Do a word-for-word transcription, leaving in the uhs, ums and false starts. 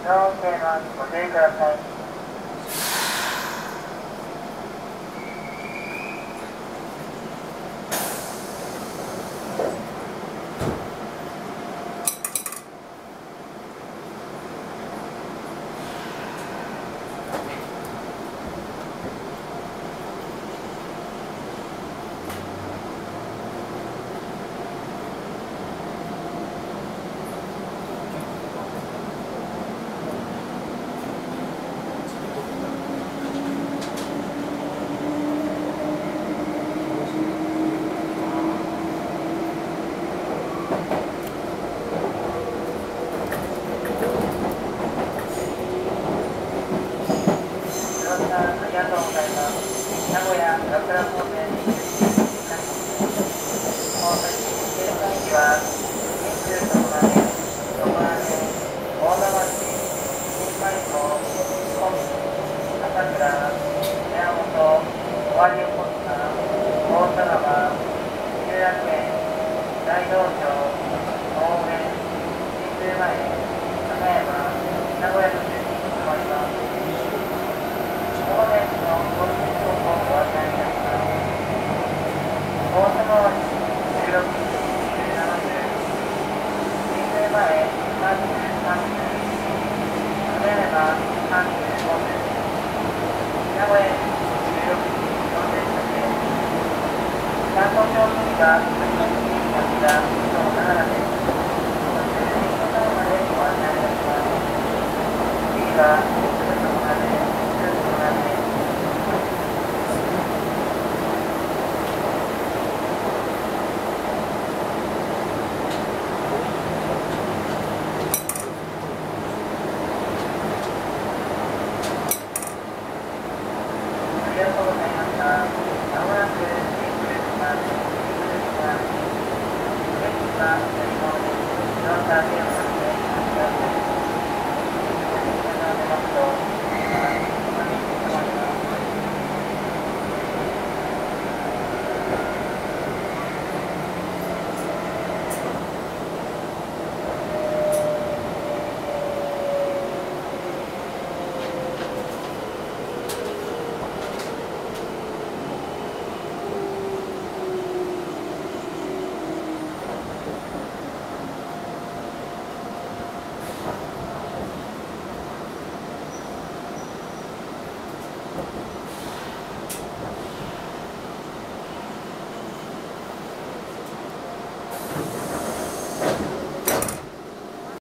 音声はご注意ください。ありがとうございます。名古屋学ラ方面に行きます。大崎停車駅はにじゅうろくまで、ろくまで、大田町、新海港、本朝倉、宮本、尾張横須賀、大田川、有楽園、大道場、大上、新宮前、高山、名古屋の順に停まります。当面のゴールデン走行をご案内いたします。大阪湾じゅうろく、じゅうななじゅう、新宮前さんじゅうさんじゅう、亀山さんじゅうごじゅう、名古屋じゅうろくじよんじゅっぷんです。担当乗務員が次の次に発車、以上ななです。